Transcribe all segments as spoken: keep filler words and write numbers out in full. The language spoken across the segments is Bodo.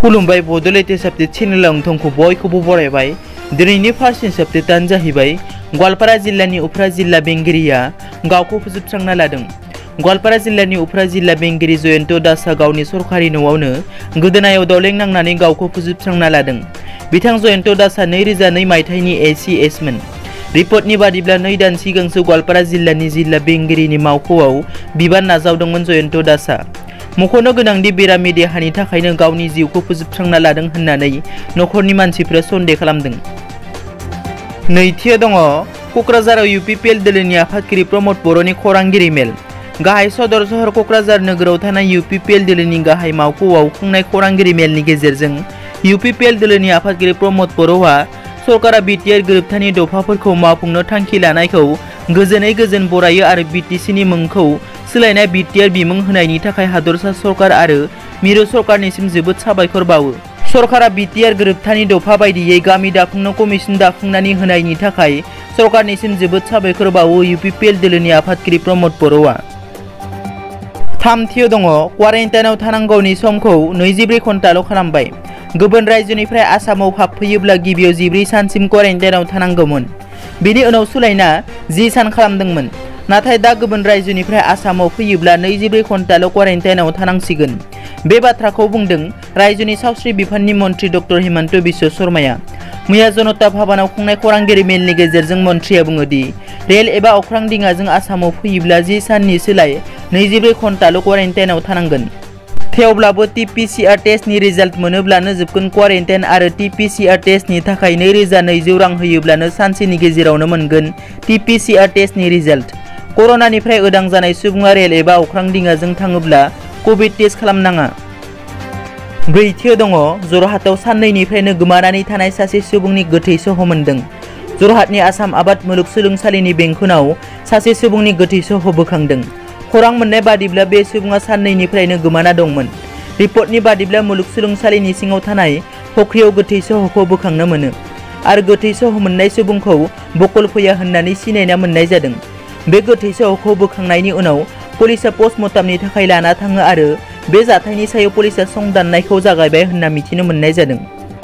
खुलुमबाय बड'लेण्ड अपडेट चेनेलाव नोंथांखौ बयखौबो बरायबाय। दिनैनि फार्स्ट न्यूज आपडेटआनो जाहैबाय गवालपारा जिल्लानि उफ्रा जिल्ला बेंगिरिया गावखौ फोजोबस्रांना लादों। गवालपारा जिल्लानि उफ्रा जिल्ला बेंगिरि जयन्त दासआ गावनि सरकारि न'आवनो गोदोनायाव दावलें नांनानै गावखौ फोजोबस्रांना लादों। बिथां जयन्त दासआ नैरोजा नै मायथाइनि एसि एसमोन। रिपर्टनि बादिब्ला नै दान सिगांसो गवालपारा जिल्लानि जिल्ला बेंगिरिनि मावख'आव बिबान नाजावदोंमोन जयन्त दासआ। मख'नो गोनांदि बेरामि देहानि थाखायनो गावनि जिउखौ फोजोबस्रांना लादों होननानै नखरनि मानसिफ्रा सन्देह खालामदों। नैथियाव दङ क'क्राझाराव इउपिपिएल दोलोनि आफादगिरि प्रमद बर'नि खौरांगिरि मेल। गाहाय सदर सहर क'क्राझार नोगोराव थानाय इउपिपिएल दोलोनि गाहाय मावख'आव खुंनाय खौरांगिरि मेलनि गेजेरजों इउपिपिएल दोलोनि आफादगिरि प्रमद बर'आ सरकारा बिटिआर गोरोबथानि दफाफोरखौ मावफुंनो थांखि लानायखौ गोजोनै गोजोन बरायो आरो बिटिसिनि मुंखौ सोलायनाय बिटिआर बिमुं होनायनि थाखाय हादरसा सरकार आरो मिरु सरकारनिसिम जोबोद साबायखर बावो। सरकारा बिटिआर गोरोबथानि दफा बायदियै गामि दाफुंनो कमिसन दाफुंनानै होनायनि थाखाय सरकारनिसिम जोबोद साबायखर बावो इउपिपिएल दोलोनि आफादगिरि प्रमद बर'आ। थामथियाव दङ क्वारेन्टाइनआव थानांगौनि समखौ नैजिब्रै घन्टाल' खालामबाय। गुबुन रायजोनिफ्राय आसामाव हाबफैयोब्ला गिबियाव जिब्रै सानसिम क्वारेन्टाइनआव थानांगौमोन। बेनि उनाव सोलायना जि सान खालामदोंमोन। नाथाय दा गुबुन रायजोनिफ्राय आसामाव फैयोब्ला नैजिब्रै घन्टाल' क्वारेन्टाइनआव थानांसिगोन। बे बाथ्राखौ बुंदों रायजोनि सावस्रि बिफाननि मन्थ्रि डक्टर हिमन्त बिश्व शर्माया। मैया जनता भवनाव खुंनाय खौरांगिरि मेलनि गेजेरजों मन्थ्रिया बुङोदि रेल एबा अख्रां दिङाजों आसामाव फैयोब्ला जि साननि सोलाय नैजिब्रै घन्टाल' क्वारेन्टाइनआव थानांगोन। थेवब्लाबो टिपिसिआर टेस्टनि रिजाल्ट मोनोब्लानो जोबगोन क्वारेन्टाइन आरो टिपिसिआर टेस्टनि थाखाय नैरोजा नैजौ रां होयोब्लानो सानसेनि गेजेरावनो मोनगोन टिपिसिआर टेस्टनि रिजाल्ट। कर'नानिफ्राय उदां जानाय सुबुङा रेल एबा अख्रां दिङाजों थाङोब्ला कभिड टेस्ट खालामनाङा। ब्रैथियाव दङ जरहाटआव साननैनिफ्रायनो गोमानानै थानाय सासे सुबुंनि गोथै सह मोनदों। जरहाटनि आसाम आबाद मुलुगसोलोंसालिनि बेंखनाव सासे सुबुंनि गोथै सह बोखांदों। खौरां मोननाय बादिब्ला बे सुबुङा साननैनिफ्रायनो गोमाना दंमोन। रिपर्टनि बादिब्ला मुलुगसोलोंसालिनि सिङाव थानाय फख्रियाव गोथै सहखौ बोखांनो मोनो आरो गोथै सह मोननाय सुबुंखौ बकल फैया होननानै सिनायना मोननाय जादों। बे गोथै सहखौ बोखांनायनि उनाव पुलिसआ पस्टमर्टमनि थाखाय लाना थाङो आरो बे जाथायनि सायाव पुलिसआ संदाननायखौ जागायबाय होनना मिथिनो मोननाय जादों।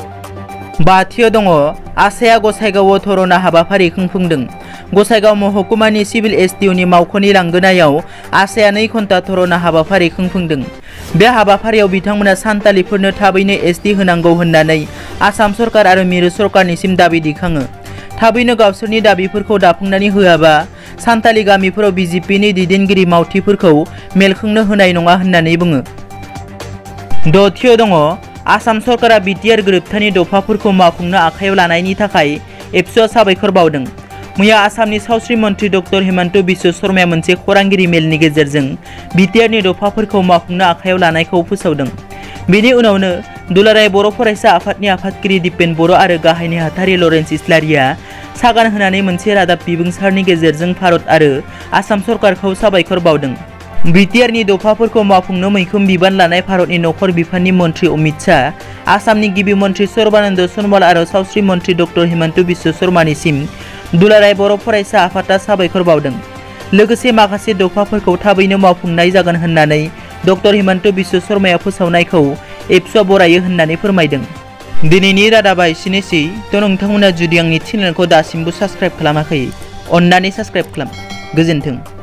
बाथियाव दङ आसाया गसाइगावआव धरना हाबाफारि खुंफुंदों। गसाइगाव महकुमानि सिभिल एसडिअनि मावख'नि लांगोनायाव आसाया नै घन्टा धरना हाबाफारि खुंफुंदों। बे हाबाफारियाव बिथांमोना सान्तालिफोरनो थाबैनो एसडि होनांगौ होननानै आसाम सरकार आरो मिरु सरकारनिसिम दाबि दैखाङो। थाबैनो गावसोरनि दाबिफोरखौ दाफुंनानै होआबा सान्तालि गामिफोराव बिजेपिनि दैदेनगिरि मावथिफोरखौ मेल खुंनो होनाय नङा होननानै बुङो। दथियाव दङ आसाम सरकारा बिटिआर गोरोबथानि दफाफोरखौ मावफुंनो आखायाव लानायनि थाखाय एबसुआ साबायखर बावदों। मैया आसामनि सावस्रि मन्थ्रि डक्टर हिमन्त बिश्व शर्माया मोनसे खौरांगिरि मेलनि गेजेरजों बिटिआरनि दफाफोरखौ मावफुंनो आखायाव लानायखौ फोसावदों। बेनि उनावनो दुलाराय बर' फरायसा आफादनि आफादगिरि दिपेन बर' आरो गाहाय नेहाथारि लरेन्स इस्लारिया सागान होनानै मोनसे रादाब बिबुंसारनि गेजेरजों भारत आरो आसाम सरकारखौ साबायखर बावदों। बिटिआरनि दफाफोरखौ मावफुंनो मैखोम बिबान लानाय भारतनि नखर बिफाननि मन्थ्रि अमित शाह, आसामनि गिबि मन्थ्रि सर्बानन्द सनवाल आरो सावस्रि मन्थ्रि डक्टर हिमन्त बिश्व शर्मानिसिम दुलाराय बर' फरायसा आफादआ साबायखर बावदों। लोगोसे माखासे दफाफोरखौ थाबैनो मावफुंनाय जागोन होननानै डक्टर हिमन्त बिश्व शर्माया फोसावनायखौ एबसुआ बरायो होननानै फोरमायदों। दिनैनि रादाबा एसेनोसै। थ' नोंथांमोना जुदि आंनि चेनेलखौ दासिमबो साबस्क्राइब खालामाखै अन्नानै साबस्क्राइब खालाम। गोजोन्थों।